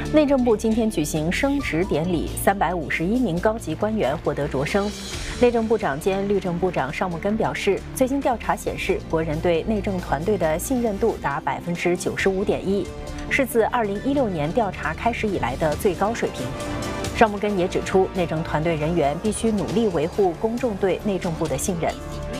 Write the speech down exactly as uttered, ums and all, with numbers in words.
内政部今天举行升职典礼，三百五十一名高级官员获得擢升。内政部长兼律政部长邵木根表示，最新调查显示，国人对内政团队的信任度达百分之九十五点一，是自二零一六年调查开始以来的最高水平。邵木根也指出，内政团队人员必须努力维护公众对内政部的信任。